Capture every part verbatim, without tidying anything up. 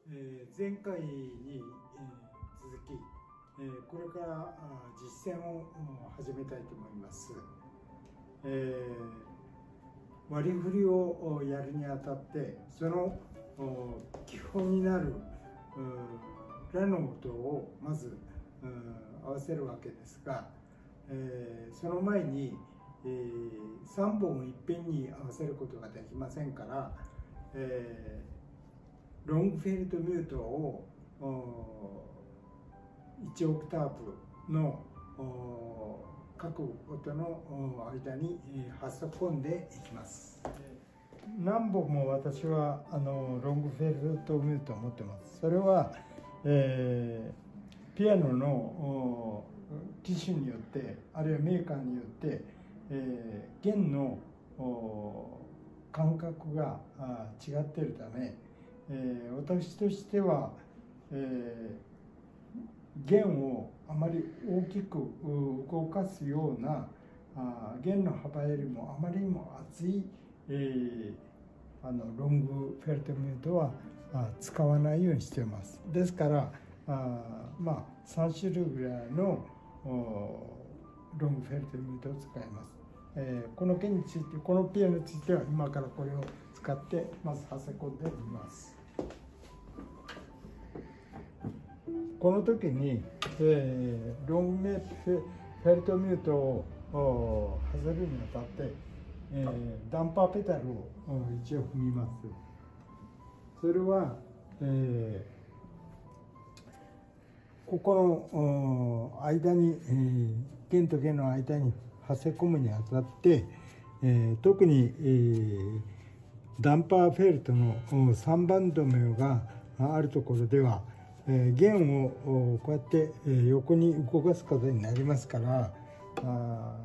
えー、前回に、えー、続き、えー、これから実践を始めたいと思います。えー、割り振りをやるにあたってその基本になるラの音をまず合わせるわけですが、えー、その前に、えー、さんぼんいっぺんに合わせることができませんから、えーロングフェルトミュートをいちオクターブの各音の間に挟み込んでいきます。何本も私はあのロングフェルトミュートを持ってます。それは、えー、ピアノの機種によってあるいはメーカーによって、えー、弦の感覚が違っているため、えー、私としては、えー、弦をあまり大きく動かすようなあ弦の幅よりもあまりにも厚い、えー、あのロングフェルトミュートはあ使わないようにしています。ですからあまあさん種類ぐらいのロングフェルトミュートを使います。えー、この弦についてこのピアノについては今からこれを使ってまず挟み込んでみます。この時に、えー、ロングフェルトミュートを外れるにあたって、えー、ダンパーペタルを一応踏みます。それは、えー、ここの間に、えー、弦と弦の間に挟み込むにあたって、えー、特に、えー、ダンパーフェルトのさんばん止めがあるところでは、えー、弦をこうやって横に動かすことになりますから、あ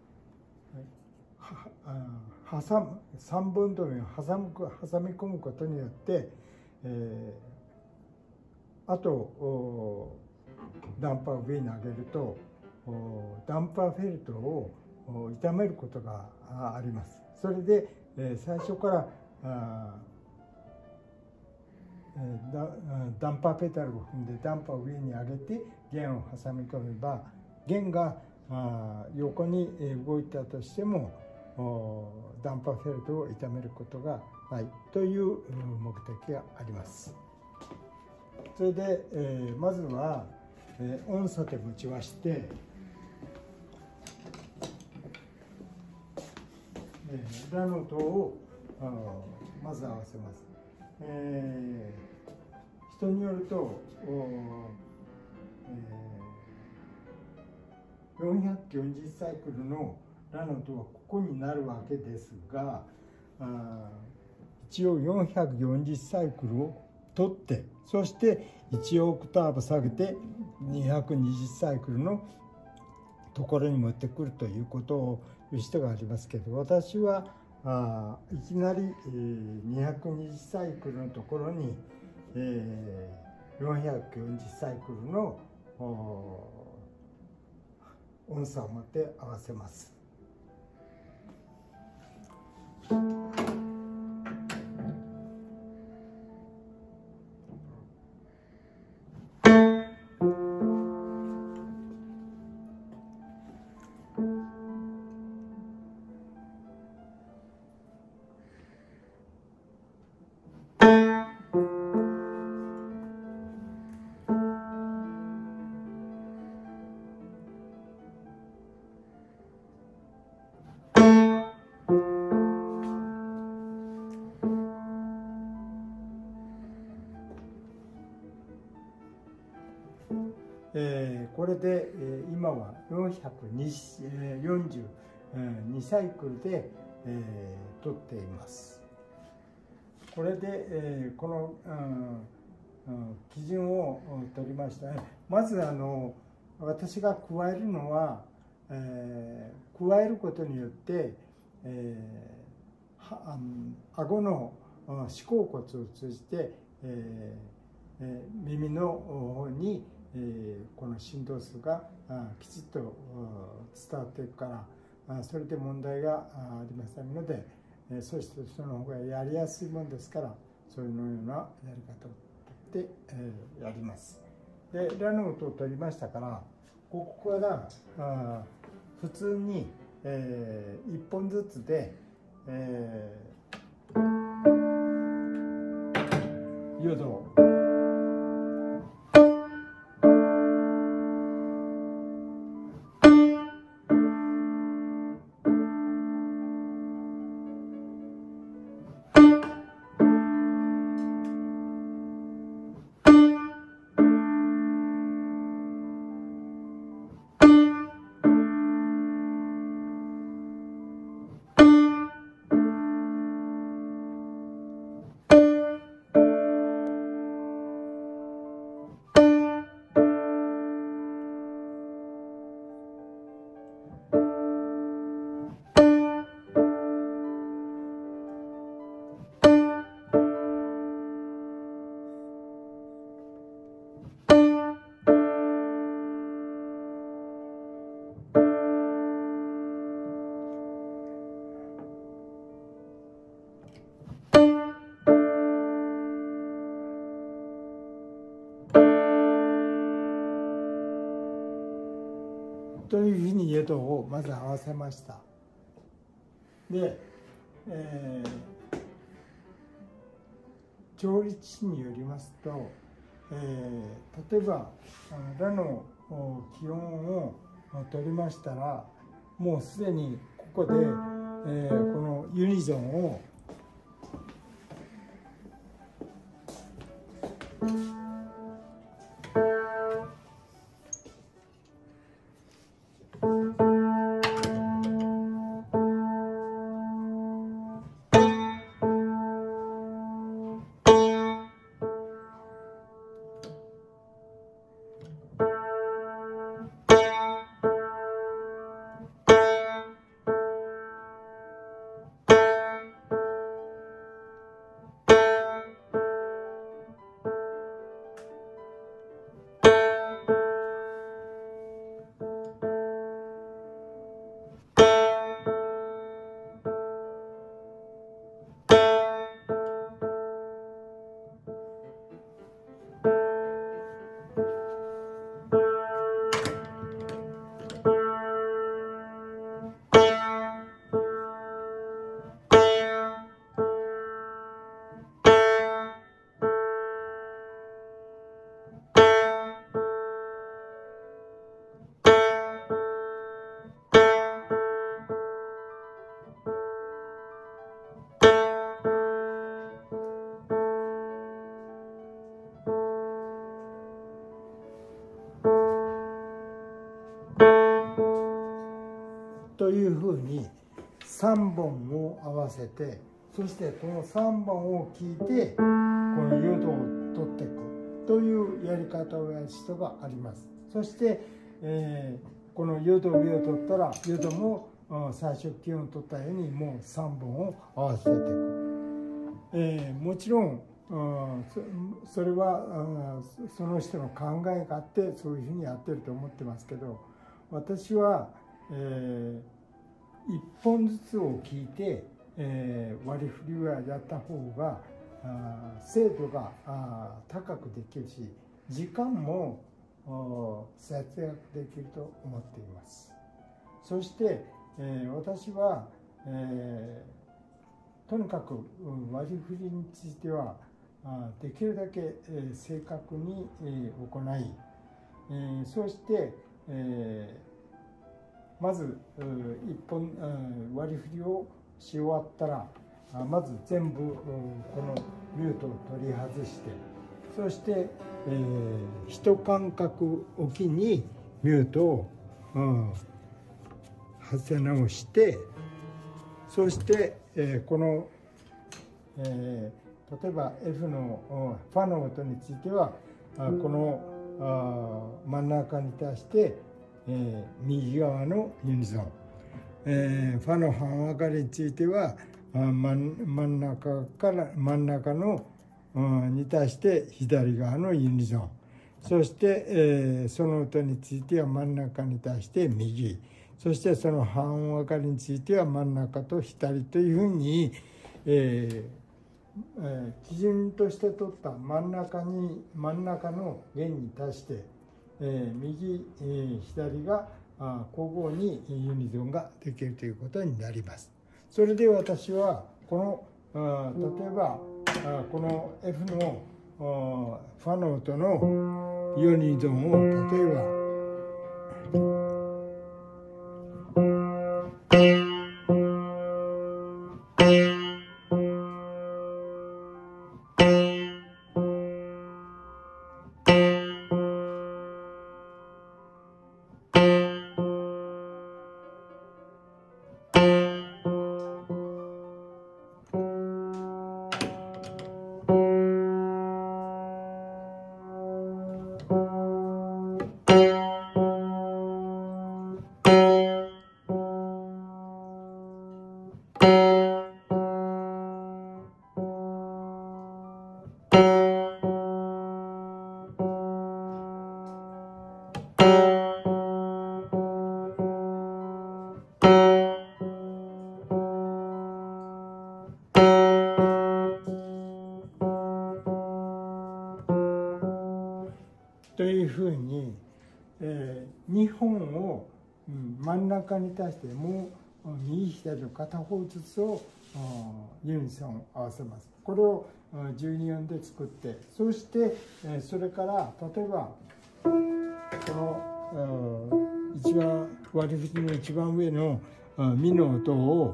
は挟むさんぼん止めを挟む挟み込むことによって、えー、あとダンパーを上に上げるとダンパーフェルトを傷めることがあります。それで、えー、最初からあダ, ダンパーペダルを踏んでダンパーを上に上げて弦を挟み込めば弦が横に動いたとしてもダンパーフェルトを傷めることがないという目的があります。それで、えー、まずは、えー、音差で持ちまして、えー、ラの音をまず合わせます。えー、人によると、えー、よんひゃくよんじゅうサイクルのラの音はここになるわけですが、あ一応よんひゃくよんじゅうサイクルを取ってそしていちオクターブ下げてにひゃくにじゅうサイクルのところに持ってくるということを言う人がありますけど、私はあいきなり、えー、にひゃくにじゅうサイクルのところに、えー、よんひゃくよんじゅうサイクルの音差を持って合わせます。えー、これで、えー、今はよんひゃくよんじゅうにサイクルで、えー、取っています。これで、えー、この、うんうん、基準を取りましたね。まずあの私が加えるのは、えー、加えることによって、えー、はあの顎の歯甲骨を通じて、えーえー、耳の方にえー、この振動数がきちっと伝わっていくからそれで問題がありませんので、えー、そしてその方がやりやすいものですからそういうようなやり方を 、えー、やります。でラの音を取りましたから、ここからあ普通に、えー、いっぽんずつで、えー、よどというふうによどをまず合わせました。で、えー、調律師によりますと、えー、例えばラの気温を取りましたら、もうすでにここで、えー、このユニゾンをというふうにさんぼんを合わせて、そしてこのさんぼんを聞いてこのよどを取っていくというやり方をやる人があります。そして、えー、このよどを取ったらよども最初気温を取ったようにもうさんぼんを合わせていく。えー、もちろんそ, それはその人の考えがあってそういうふうにやってると思ってますけど、私は、えー、いっぽんずつを聞いて、えー、割り振りをやった方があ精度があ高くできるし、時間も節約できると思っています。そして、えー、私は、えー、とにかく割り振りについてはできるだけ正確に行い、そしてまず一本割り振りをし終わったら、まず全部このミュートを取り外して、そして一間隔おきにミュートを外せ直して、そしてこのえー例えば F のファの音についてはこの真ん中に対して、えー、右側のユニゾン、えー、ファの半分かりについては真ん中から真ん中のに対して左側のユニゾン、そして、えー、その音については真ん中に対して右、そしてその半分かりについては真ん中と左というふうに、えーえー、基準として取った真ん中に真ん中の弦に対して、えー、右、えー、左があ交互にユニゾンができるということになります。それで私はこのあ例えばあこの F のファの音のユニゾンを例えばというふうに、えー、にほんを、うん、真ん中に対してもう右左の片方ずつをユニソンを合わせます。これをじゅうにおんで作って、そして、えー、それから例えばこの一番割り振りの一番上のミの音を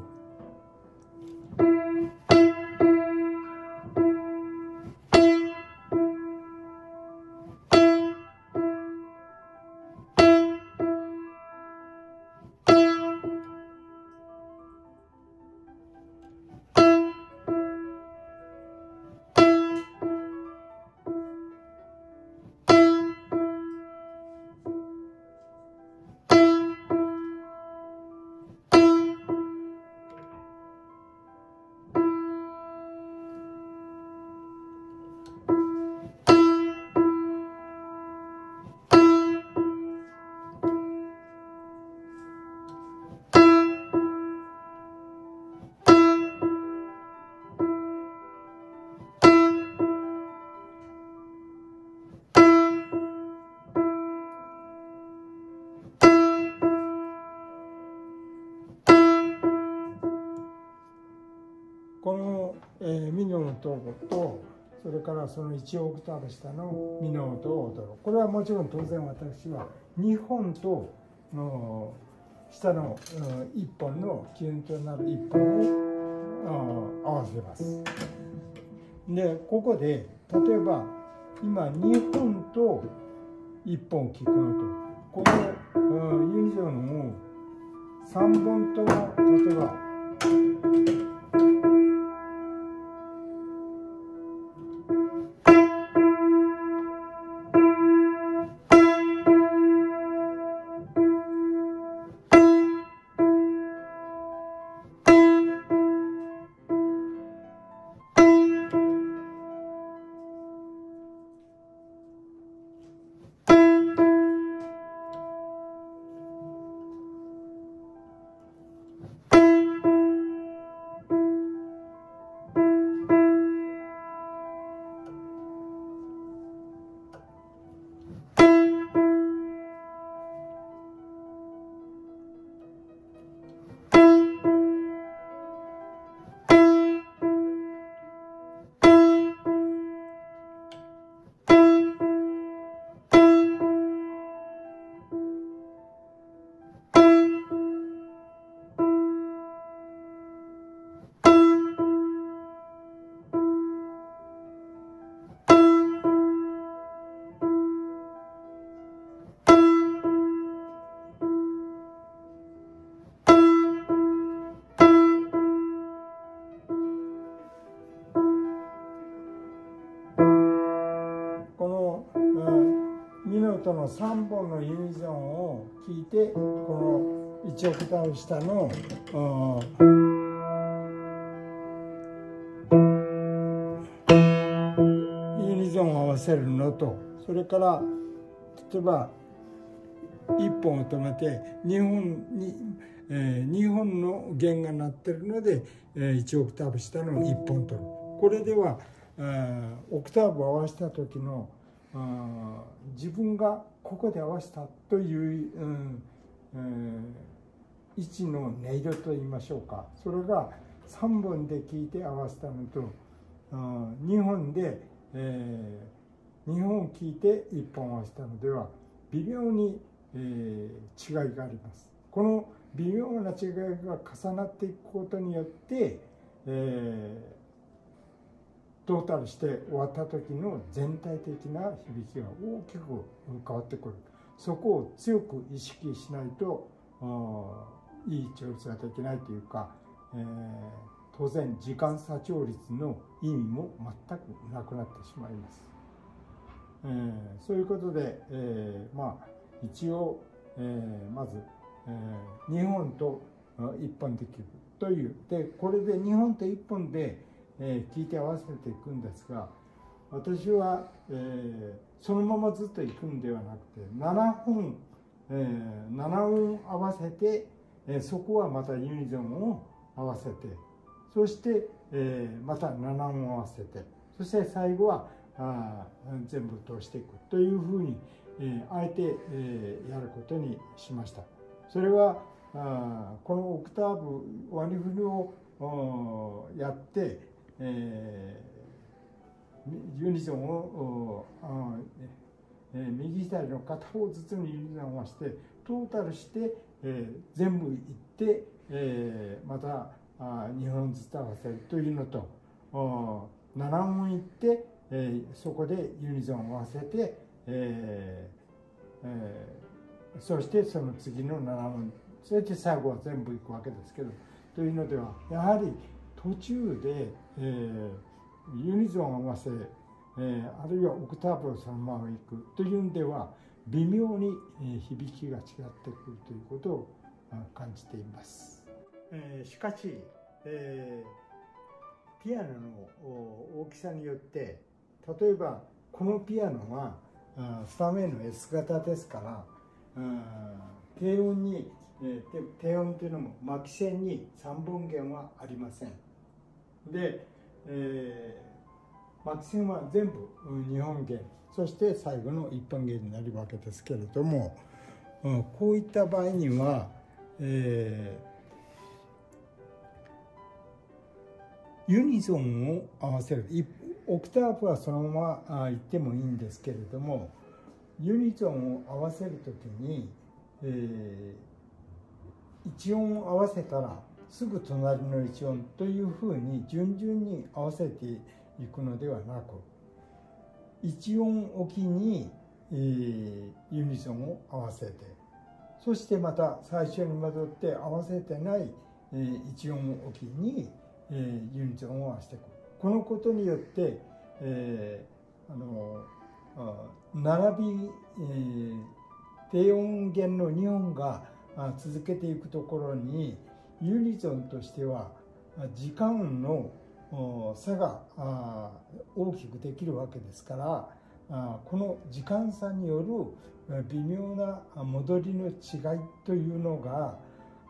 この、えー、ミの音とそれからそのいちオクターブ下のミの音を踊る。これはもちろん当然私はにほんとの下のいっぽんの基準となるいっぽんを合わせます。でここで例えば今にほんといっぽん聴くのとこのユニゾンをさんぼんとも例えばミの音のさんぼんのユニゾンを聴いてこのいちオクターブ下のユニゾンを合わせるのと、それから例えばいっぽんを止めてにほんに、えー、にほんの弦が鳴ってるので、えー、いちオクターブ下のいっぽん取る。 これではオクターブを合わせた時の自分がここで合わせたという、うんえー、位置の音色といいましょうか、それがさんぼんで聴いて合わせたのとにほんで、えー、にほん聴いていっぽん合わせたのでは微妙に、えー、違いがあります。この微妙な違いが重なっていくことによって、えー、トータルして終わった時の全体的な響きが大きく変わってくる。そこを強く意識しないといい調律ができないというか、えー、当然時間差調律の意味も全くなくなってしまいます。えー、そういうことで、えー、まあ一応、えー、まず、えー、にほんといっぽんで聴くというで、これでにほんといっぽんで聴、えー、いて合わせていくんですが、私は、えー、そのままずっと行くんではなくてななほん、えー、ななおん合わせて、えー、そこはまたユニゾンを合わせて、そして、えー、またななおん合わせて、そして最後はあ全部通していくというふうに、えー、あえて、えー、やることにしました。それはあこのオクターブ割り振りをやって、えー、ユニゾンをあ、えー、右左の片方ずつにユニゾンを合わせてトータルして、えー、全部いって、えー、またあにほんずつ合わせるというのと、ななおんいって、えー、そこでユニゾンを合わせて、えーえー、そしてその次のななおん、そして最後は全部いくわけですけど、というのではやはり途中で、えー、ユニゾンを合わせ、えー、あるいはオクターブをそのままいくというんでは微妙に、えー、響きが違ってくるということを感じています。えー、しかし、えー、ピアノの大きさによって例えばこのピアノはスタメンの エス 型ですから、低音に、えー、低音というのも巻き線にさんぼん弦はありません。で、えー、巻き線は全部にほん弦、そして最後のいっぽん弦になるわけですけれども、こういった場合には、えー、ユニゾンを合わせる、オクターブはそのまま言ってもいいんですけれども、ユニゾンを合わせるときに、えー、いちおんを合わせたらすぐ隣のいちおんというふうに順々に合わせていくのではなく、いちおんおきに、えー、ユニゾンを合わせて、そしてまた最初に戻って合わせてない、えー、いちおんおきに、えー、ユニゾンを合わせていく。このことによって、えー、あの並び、えー、低音弦のにほんが続けていくところにユニゾンとしては時間の差が大きくできるわけですから、この時間差による微妙な戻りの違いというのが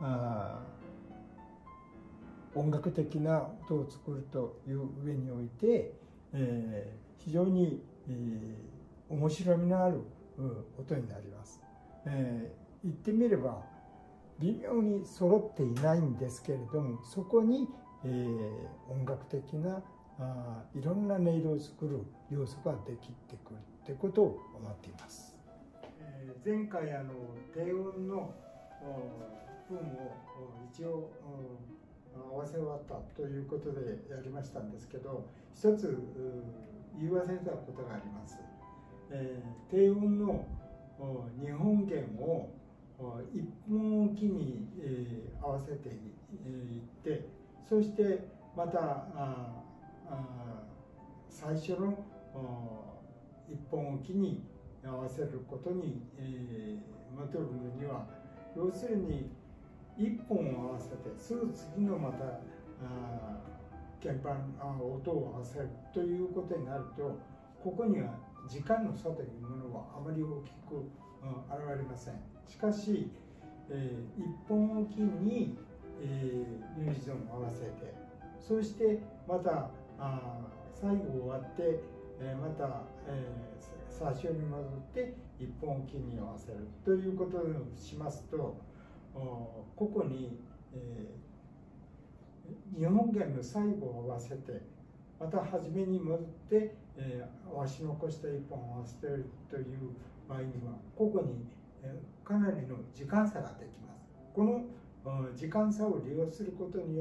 音楽的な音を作るという上において、えー、非常に、えー、面白みのある音になります。えー、言ってみれば微妙に揃っていないんですけれども、そこに、えー、音楽的なあいろんな音色を作る要素ができてくるということを思っています。えー、前回あの低音の分を一応合わせ終わったということでやりましたんですけど、一つ言い忘れたことがあります。えー、低音のにほん弦をいっぽんおきに、えー、合わせていって、そしてまたああ最初のいっぽんおきに合わせることに、えー、戻るのには、要するにいっぽんを合わせてすぐ次のまた鍵盤音を合わせるということになると、ここには時間の差というものはあまり大きく現れません。しかし、えー、いっぽんおきに、えー、ユニゾンを合わせて、そしてまたあ最後終わって、えー、また、えー、最初に戻って一本おきに合わせるということをしますと、ここに、えー、日本弦の最後を合わせてまた初めに戻って、えー、合わし残した一本を合わせているという場合にはここに、えー、かなりの時間差ができます。この時間差を利用することによって、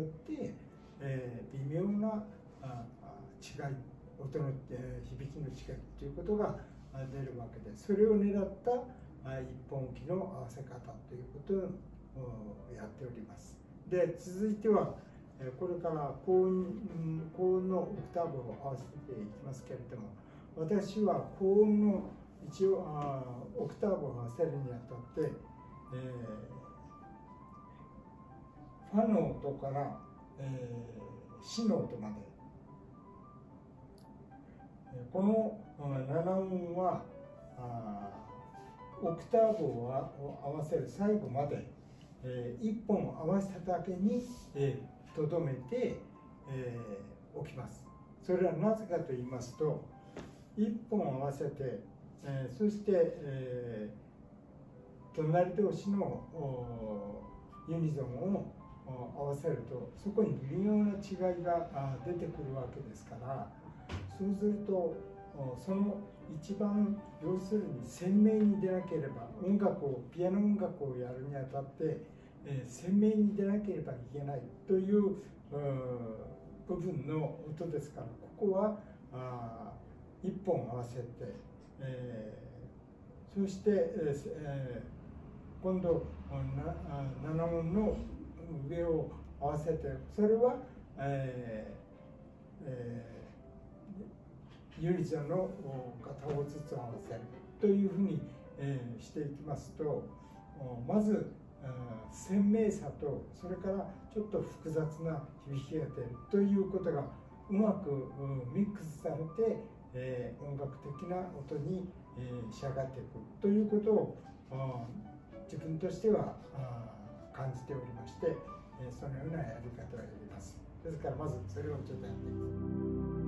えー、微妙なあ違い、音の、えー、響きの違いということが出るわけで、それを狙った一本置きの合わせ方ということをやっております。で、続いてはこれから高音、高音のオクターブを合わせていきますけれども、私は高音の一応あオクターブを合わせるにあたって、えー、ファの音から、えー、シの音まで、このなな音はあオクターブを合わせる最後まで、えー、いっぽん合わせただけにとどめて、えー、おきます。それはなぜかと言いますと、いっぽん合わせて、えー、そして、えー、隣同士のユニゾンを合わせるとそこに微妙な違いが出てくるわけですから、そうするとその一番要するに鮮明に出なければ、音楽をピアノ音楽をやるにあたって、えー、鮮明に出なければいけないという部分の音ですから、ここはあいっぽん合わせて、えー、そして、えー、今度なな音の上を合わせて、それは、えーえーユニゾンの片方ずつ合わせるというふうに、えー、していきますと、まず鮮明さとそれからちょっと複雑な響きが出るということがうまくミックスされて、えー、音楽的な音に、えー、仕上がっていくということを自分としては感じておりまして、そのようなやり方をやります。ですからまずそれをちょっとやっていきます。